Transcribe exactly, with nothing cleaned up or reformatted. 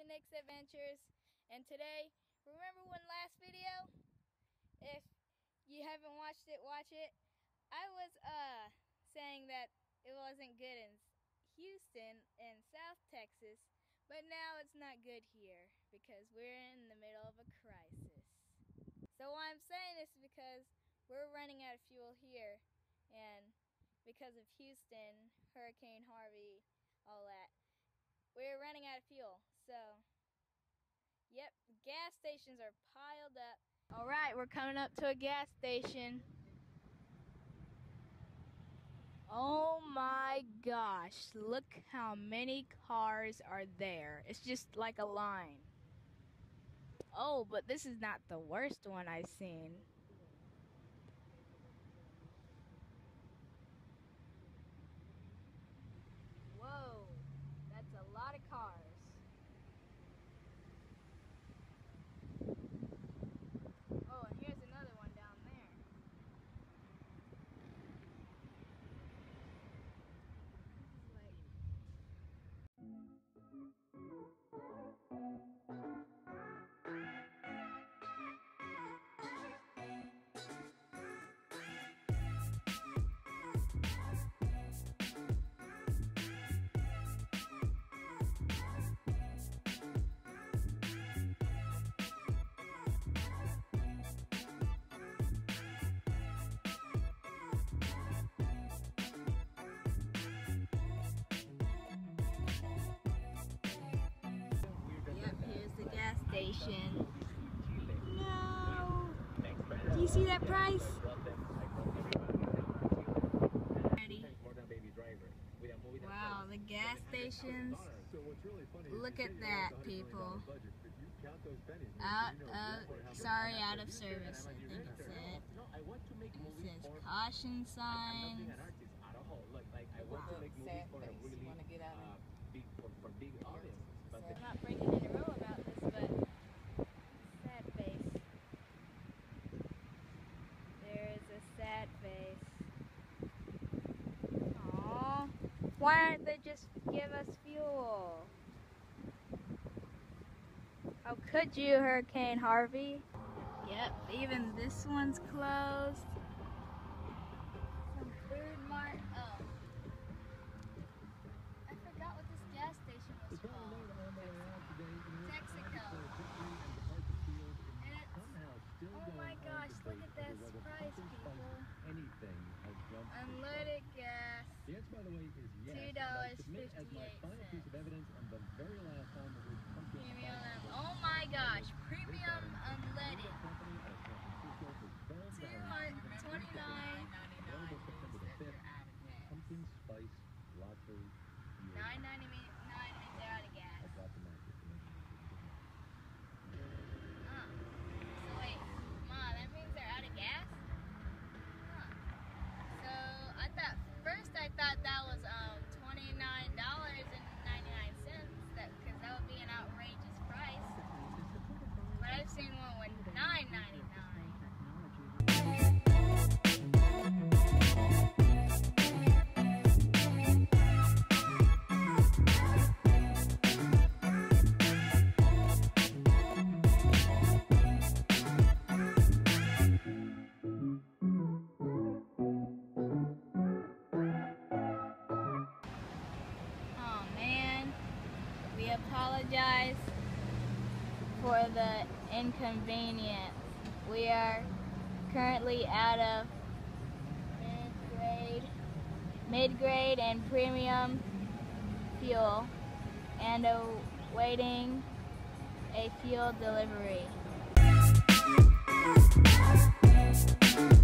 Nick's Adventures, and today, remember when last video, if you haven't watched it, watch it. I was uh saying that it wasn't good in Houston and South Texas, but now it's not good here because we're in the middle of a crisis. So why I'm saying this is because we're running out of fuel here, and because of Houston, Hurricane Harvey, all that, we're running out of fuel. So, yep, gas stations are piled up. All right, we're coming up to a gas station. Oh my gosh, look how many cars are there. It's just like a line. Oh, but this is not the worst one I've seen. Whoa, that's a lot of cars. Oh, and here's another one down there. Gas station. No! Do you see that price? Wow, the gas stations. Look at that, people. Out of, sorry, out of service, I think it said. It says caution signs. Wow. I'm not breaking any rule about this, but sad face. There is a sad face. Aww. Why don't they just give us fuel? How could you, Hurricane Harvey? Yep, even this one's closed. Some food mart. Oh. I forgot what this gas station was called. Texaco. And it's, oh my gosh, look at this price, people. Unleaded gas, two dollars and fifty-eight cents. Premium, oh my gosh, premium unleaded. two hundred twenty-nine nine ninety-nine means they're out of gas. Huh. So wait, Ma, that means they're out of gas? Huh. So I thought, first I thought that was um twenty-nine dollars and ninety-nine cents, that, because that would be an outrageous price. But I've seen one with nine ninety-nine. We apologize for the inconvenience. We are currently out of mid-grade, mid-grade and premium fuel and awaiting a fuel delivery.